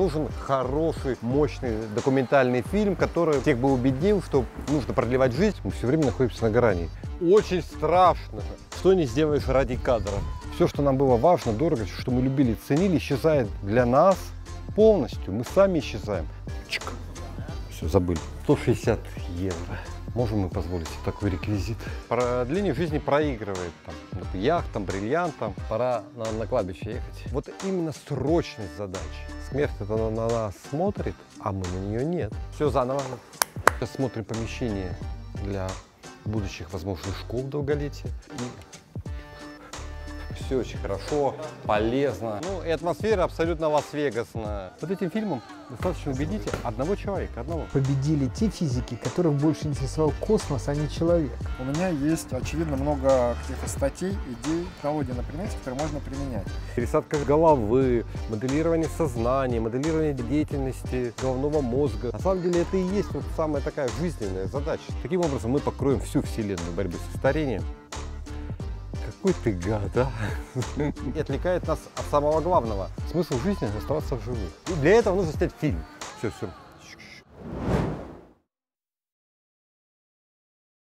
нужен хороший, мощный документальный фильм, который всех бы убедил, что нужно продлевать жизнь. Мы все время находимся на грани. Очень страшно. Что не сделаешь ради кадра. Все, что нам было важно, дорого, что мы любили, ценили, исчезает для нас полностью. Мы сами исчезаем. Чик. Все, забыли. 160 евро. Можем мы позволить себе такой реквизит? Продление жизни проигрывает. Там, яхтам, бриллиантам. Пора на кладбище ехать. Вот именно срочность задачи. Смерть это на нас смотрит, а мы на нее нет. Все заново. Сейчас смотрим помещение для будущих возможных школ долголетия. Все очень хорошо, полезно. Ну и атмосфера абсолютно Лас-Вегасная. Вот этим фильмом достаточно убедить одного человека, одного. Победили те физики, которых больше интересовал космос, а не человек. У меня есть, очевидно, много каких-то статей, идей, технологий на предмете, которые можно применять. Пересадка головы, моделирование сознания, моделирование деятельности головного мозга. На самом деле это и есть вот самая такая жизненная задача. Таким образом мы покроем всю вселенную борьбы со старением. Какой ты гад, а? И отвлекает нас от самого главного. Смысл жизни – оставаться в живых. И для этого нужно снять фильм. Все.